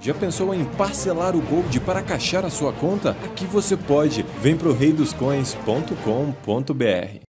Já pensou em parcelar o Gold para caixar a sua conta? Aqui você pode. Vem pro reidoscoins.com.br.